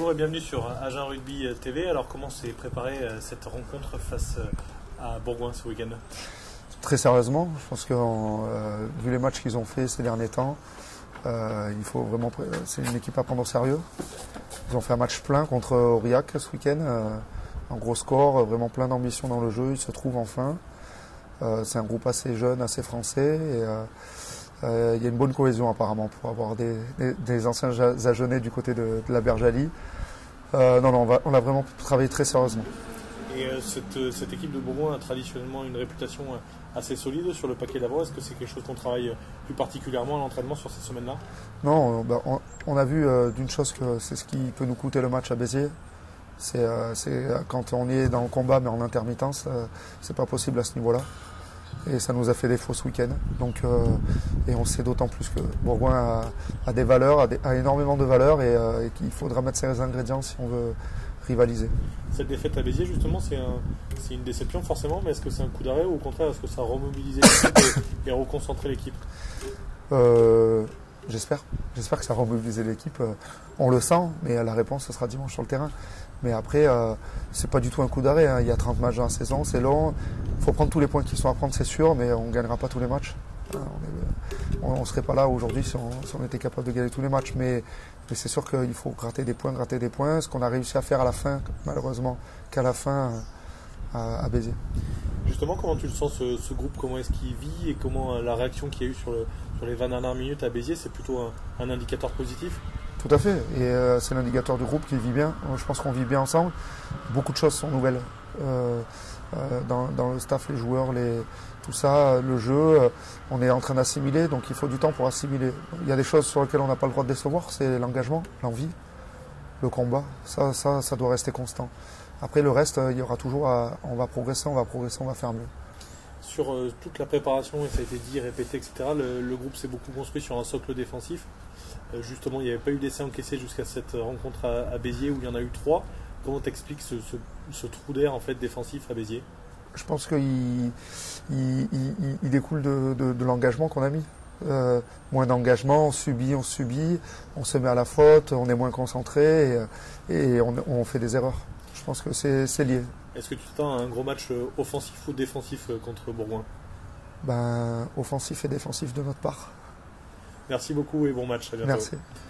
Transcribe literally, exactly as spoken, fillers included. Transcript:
Bonjour et bienvenue sur Agen Rugby T V. Alors comment s'est préparée cette rencontre face à Bourgoin ce week-end? Très sérieusement, je pense que euh, vu les matchs qu'ils ont fait ces derniers temps, euh, il faut vraiment, c'est une équipe à prendre au sérieux. Ils ont fait un match plein contre Aurillac ce week-end, euh, un gros score, vraiment plein d'ambition dans le jeu, ils se trouvent enfin. Euh, c'est un groupe assez jeune, assez français. Et, euh, euh, il y a une bonne cohésion apparemment pour avoir des, des, des anciens Agenais du côté de, de la Bergalie. Euh, non, non, on, va, on a vraiment travaillé très sérieusement. Et euh, cette, cette équipe de Bourgoin a traditionnellement une réputation assez solide sur le paquet d'avant. Est-ce que c'est quelque chose qu'on travaille plus particulièrement à l'entraînement sur ces semaines-là? Non, bah, on, on a vu euh, d'une chose que c'est ce qui peut nous coûter le match à Béziers. C'est euh, quand on est dans le combat mais en intermittence, euh, c'est pas possible à ce niveau-là. Et ça nous a fait défaut ce week-end. Donc, euh, et on sait d'autant plus que Bourgoin a, a des valeurs, a, des, a énormément de valeurs et, euh, et qu'il faudra mettre ses ingrédients si on veut rivaliser. Cette défaite à Béziers, justement, c'est un, une déception forcément, mais est-ce que c'est un coup d'arrêt ou au contraire, est-ce que ça a remobilisé l'équipe et, et reconcentré l'équipe? euh, J'espère. J'espère que ça a remobilisé l'équipe. On le sent, mais la réponse, ce sera dimanche sur le terrain. Mais après, euh, c'est pas du tout un coup d'arrêt. Hein. Il y a trente matchs dans la saison, c'est long. Il faut prendre tous les points qui sont à prendre, c'est sûr, mais on ne gagnera pas tous les matchs. On ne serait pas là aujourd'hui si on, si on était capable de gagner tous les matchs. Mais, mais c'est sûr qu'il faut gratter des points, gratter des points. Ce qu'on a réussi à faire à la fin, malheureusement, qu'à la fin, à, à Béziers. Justement, comment tu le sens ce, ce groupe? Comment est-ce qu'il vit et comment la réaction qu'il y a eu sur, le, sur les vingt dernières minutes à Béziers, c'est plutôt un, un indicateur positif? Tout à fait, et euh, c'est l'indicateur du groupe qui vit bien. Je pense qu'on vit bien ensemble. Beaucoup de choses sont nouvelles euh, euh, dans, dans le staff, les joueurs, les, tout ça, le jeu. Euh, on est en train d'assimiler, donc il faut du temps pour assimiler. Il y a des choses sur lesquelles on n'a pas le droit de décevoir, c'est l'engagement, l'envie, le combat. Ça, ça, ça doit rester constant. Après le reste, il y aura toujours, à, on va progresser, on va progresser, on va faire mieux. Sur euh, toute la préparation, et ça a été dit, répété, et cetera, le, le groupe s'est beaucoup construit sur un socle défensif. Euh, justement, il n'y avait pas eu d'essai encaissé jusqu'à cette rencontre à, à Béziers où il y en a eu trois. Comment t'expliques ce, ce, ce trou d'air en fait, défensif à Béziers? Je pense qu'il il, il, il, il découle de, de, de l'engagement qu'on a mis. Euh, moins d'engagement, on subit, on subit, on se met à la faute, on est moins concentré et, et on, on fait des erreurs. Je pense que c'est lié. Est-ce que tu t'attends à un gros match offensif ou défensif contre Bourgoin? Ben, offensif et défensif de notre part. Merci beaucoup et bon match. À bientôt. Merci.